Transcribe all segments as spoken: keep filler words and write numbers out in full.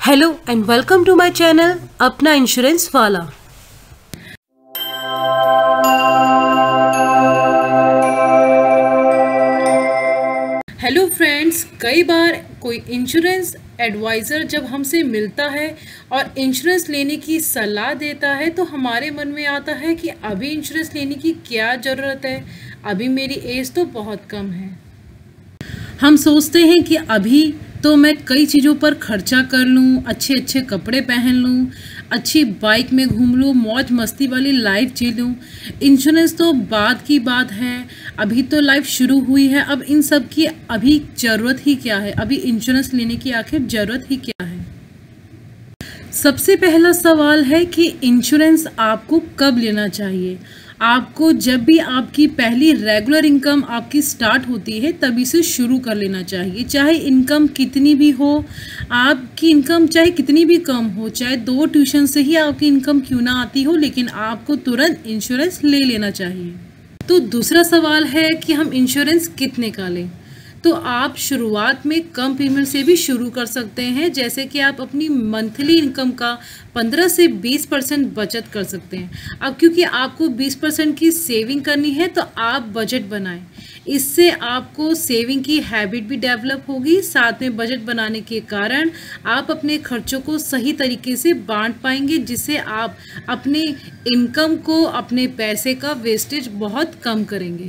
Hello and welcome to my channel अपना insurance वाला। Hello friends, कई बार कोई इंश्योरेंस एडवाइज़र जब हमसे मिलता है और इंश्योरेंस लेने की सलाह देता है तो हमारे मन में आता है कि अभी इंश्योरेंस लेने की क्या ज़रूरत है, अभी मेरी एज तो बहुत कम है। हम सोचते हैं कि अभी तो मैं कई चीज़ों पर खर्चा कर लूँ, अच्छे अच्छे कपड़े पहन लूँ, अच्छी बाइक में घूम लूँ, मौज मस्ती वाली लाइफ जी लूँ। इंश्योरेंस तो बाद की बात है, अभी तो लाइफ शुरू हुई है। अब इन सब की अभी ज़रूरत ही क्या है, अभी इंश्योरेंस लेने की आखिर ज़रूरत ही क्या है। सबसे पहला सवाल है कि इंश्योरेंस आपको कब लेना चाहिए। आपको जब भी आपकी पहली रेगुलर इनकम आपकी स्टार्ट होती है तभी से शुरू कर लेना चाहिए। चाहे इनकम कितनी भी हो, आपकी इनकम चाहे कितनी भी कम हो, चाहे दो ट्यूशन से ही आपकी इनकम क्यों ना आती हो, लेकिन आपको तुरंत इंश्योरेंस ले लेना चाहिए। तो दूसरा सवाल है कि हम इंश्योरेंस कितने का लें। तो आप शुरुआत में कम प्रीमियम से भी शुरू कर सकते हैं, जैसे कि आप अपनी मंथली इनकम का पंद्रह से बीस परसेंट बचत कर सकते हैं। अब क्योंकि आपको बीस परसेंट की सेविंग करनी है तो आप बजट बनाएं, इससे आपको सेविंग की हैबिट भी डेवलप होगी। साथ में बजट बनाने के कारण आप अपने खर्चों को सही तरीके से बांट पाएंगे, जिससे आप अपने इनकम को, अपने पैसे का वेस्टेज बहुत कम करेंगे।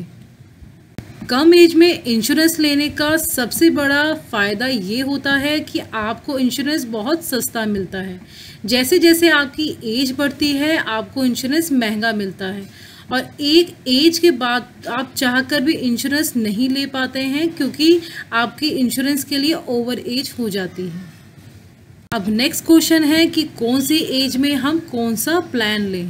कम एज में इंश्योरेंस लेने का सबसे बड़ा फ़ायदा ये होता है कि आपको इंश्योरेंस बहुत सस्ता मिलता है। जैसे जैसे आपकी एज बढ़ती है आपको इंश्योरेंस महंगा मिलता है, और एक एज के बाद आप चाहकर भी इंश्योरेंस नहीं ले पाते हैं क्योंकि आपकी इंश्योरेंस के लिए ओवर एज हो जाती है। अब नेक्स्ट क्वेश्चन है कि कौन सी एज में हम कौन सा प्लान लें।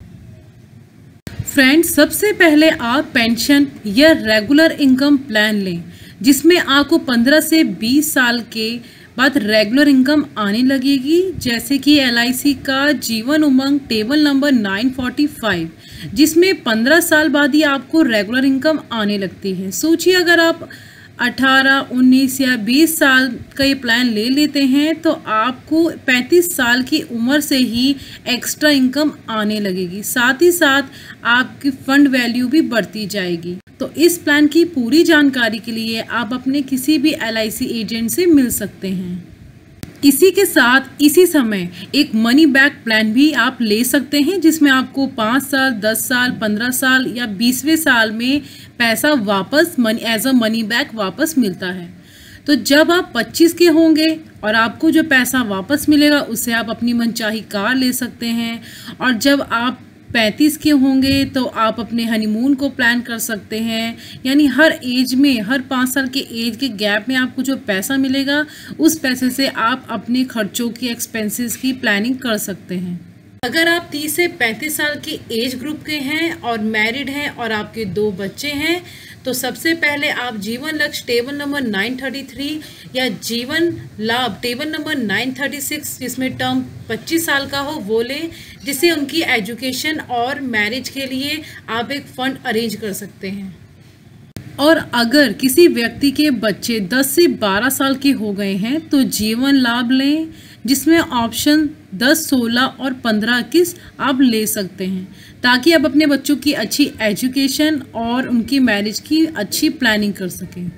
फ्रेंड्स, सबसे पहले आप पेंशन या रेगुलर इनकम प्लान लें, जिसमें आपको पंद्रह से बीस साल के बाद रेगुलर इनकम आने लगेगी। जैसे कि एल आई सी का जीवन उमंग टेबल नंबर नौ सौ पैंतालीस, जिसमें पंद्रह साल बाद ही आपको रेगुलर इनकम आने लगती है। सोचिए अगर आप अठारह, उन्नीस या बीस साल का ये प्लान ले लेते हैं तो आपको पैंतीस साल की उम्र से ही एक्स्ट्रा इनकम आने लगेगी। साथ ही साथ आपकी फंड वैल्यू भी बढ़ती जाएगी। तो इस प्लान की पूरी जानकारी के लिए आप अपने किसी भी एल आई सी एजेंट से मिल सकते हैं। इसी के साथ इसी समय एक मनी बैक प्लान भी आप ले सकते हैं, जिसमें आपको पाँच साल, दस साल, पंद्रह साल या बीसवें साल में पैसा वापस money as a money back वापस मिलता है। तो जब आप पच्चीस के होंगे और आपको जो पैसा वापस मिलेगा उससे आप अपनी मनचाही कार ले सकते हैं, और जब आप पैंतीस के होंगे तो आप अपने हनीमून को प्लान कर सकते हैं। यानी हर एज में, हर पाँच साल के एज के गैप में आपको जो पैसा मिलेगा उस पैसे से आप अपने खर्चों की, एक्सपेंसेस की प्लानिंग कर सकते हैं। अगर आप तीस से पैंतीस साल के एज ग्रुप के हैं और मैरिड हैं और आपके दो बच्चे हैं तो सबसे पहले आप जीवन लक्ष्य टेबल नंबर नौ सौ तैंतीस या जीवन लाभ टेबल नंबर नौ सौ छत्तीस, जिसमें टर्म पच्चीस साल का हो, वो लें, जिससे उनकी एजुकेशन और मैरिज के लिए आप एक फंड अरेंज कर सकते हैं। और अगर किसी व्यक्ति के बच्चे दस से बारह साल के हो गए हैं तो जीवन लाभ लें, जिसमें ऑप्शन दस, सोलह और पंद्रह किस्त आप ले सकते हैं, ताकि आप अपने बच्चों की अच्छी एजुकेशन और उनकी मैरिज की अच्छी प्लानिंग कर सकें।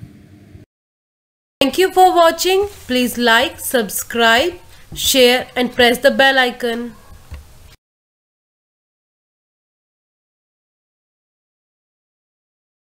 Thank you for watching. Please like, subscribe, share and press the bell icon.